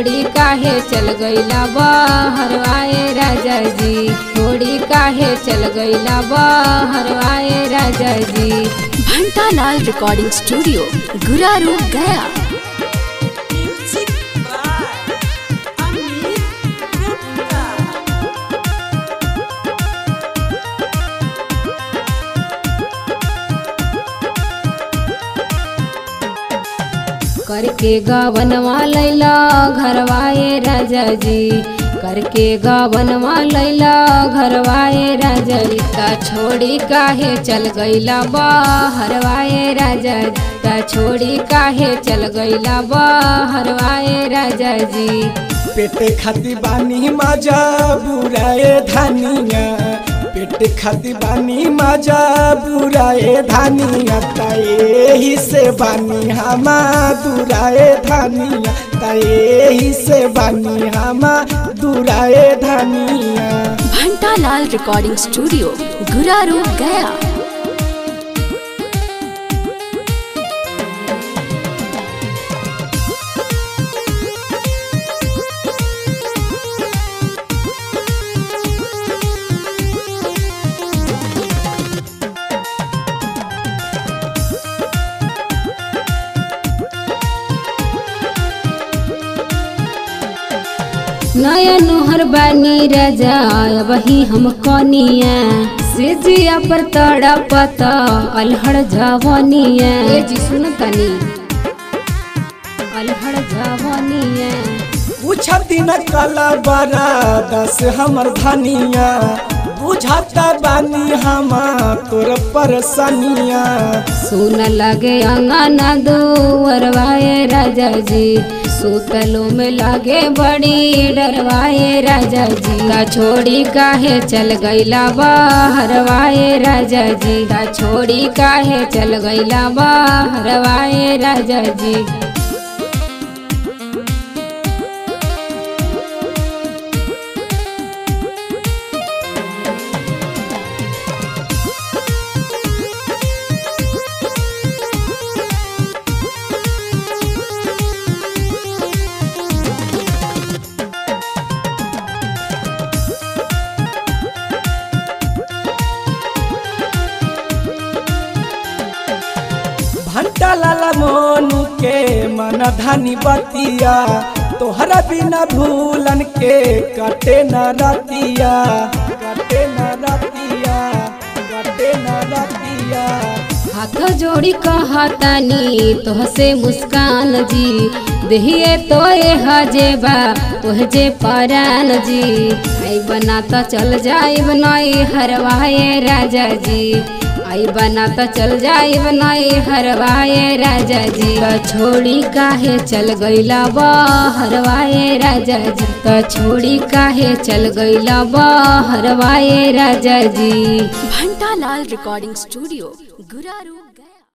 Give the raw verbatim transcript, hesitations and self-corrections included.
छोड़ी काहे चल गईला बहरवाए राजा जी, छोड़ी काहे चल गईला बहरवाए राजा जी। Ghantalal recording studio Guraru Gaya. करके गवनवा लैला घरवाए राजा जी, करके गवनवा लैला घरवाए राजा जी। ता छोड़ी काहे चल गईला बहरवाए राजा जी, ता छोड़ी काहे चल गईला बहरवाए राजा जी। पेटे खाती बानी माजा बुराए धानिया, पेटे खाती बानी माजा बुराए धानिया। ताए से बानी हमा दुराए धानिया, ताए से बानी हमा दुराए धानिया। Ghantalal recording studio Guraru Gaya. नया नोहर बानी राजा वही हम कनिया, से जिया पर तड़ा पता अलहड़ जवानिया। ए जी सुन तनी अलहड़ जवानिया। कुछ दिन कला बरा दस हमर धनिया, बुझाता बानी हमा तोर परसनिया। सुन लगे अंगना दुअरवाए राजा जी, सुतलो में लागे बड़ी डरवाए राजा जी। ता छोड़ी काहे चल गईला बहरवाए राजा जी, ता छोड़ी काहे चल गईला बहरवाए राजा जी। घंटालाल मोनू के मन धनी बतिया, तोहरा बिना भूलन के कटे न रतिया, कटे न रतिया, कटे न रतिया। हाथ जोड़ी कहतानी तोहसे मुस्कान जी, देहिए तोए हजेबा तोहजे परान जी। आई बनाता चल जाई बनाई हरवाए राजा जी, आई बनाता चल जाई बनाई हरवाए राजा जी। ता छोड़ी काहे चल गईला बहरवाए राजा जी, ता छोड़ी काहे चल गईला बहरवाए राजा जी। घंटालाल रिकॉर्डिंग स्टूडियो गुरारू गया।